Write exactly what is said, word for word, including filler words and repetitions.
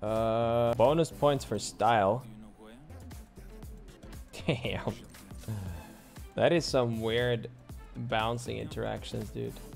Uh, bonus points for style. Damn. That is some weird bouncing interactions, dude.